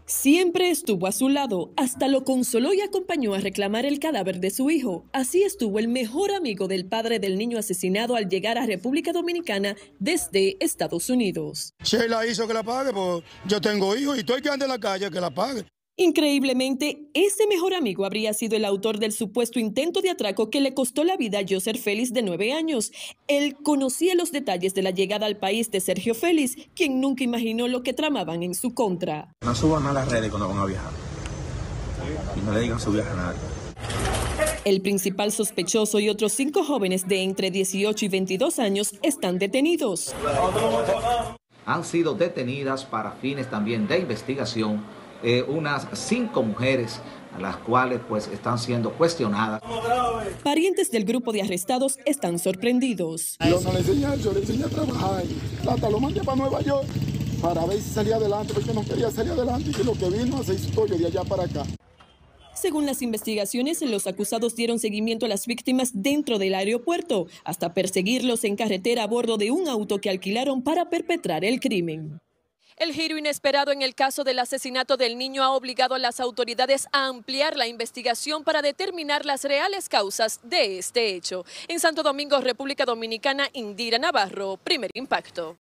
Siempre estuvo a su lado, hasta lo consoló y acompañó a reclamar el cadáver de su hijo. Así estuvo el mejor amigo del padre del niño asesinado al llegar a República Dominicana desde Estados Unidos. Si él la hizo, que la pague, pues yo tengo hijos y todo el que ande en la calle que la pague. Increíblemente, ese mejor amigo habría sido el autor del supuesto intento de atraco que le costó la vida a Yoser Félix, de 9 años. Él conocía los detalles de la llegada al país de Sergio Félix, quien nunca imaginó lo que tramaban en su contra. No suban a las redes cuando van a viajar. Y no le digan su viaje a nadie. El principal sospechoso y otros 5 jóvenes de entre 18 y 22 años están detenidos. Han sido detenidas para fines también de investigación unas 5 mujeres, a las cuales pues están siendo cuestionadas. Parientes del grupo de arrestados están sorprendidos. Yo no le enseñé eso, le enseñé a trabajar. Hasta lo mandé para Nueva York para ver si salía adelante, porque no quería salir adelante y lo que vino se hizo yo de allá para acá. Según las investigaciones, los acusados dieron seguimiento a las víctimas dentro del aeropuerto, hasta perseguirlos en carretera a bordo de un auto que alquilaron para perpetrar el crimen. El giro inesperado en el caso del asesinato del niño ha obligado a las autoridades a ampliar la investigación para determinar las reales causas de este hecho. En Santo Domingo, República Dominicana, Indira Navarro, Primer Impacto.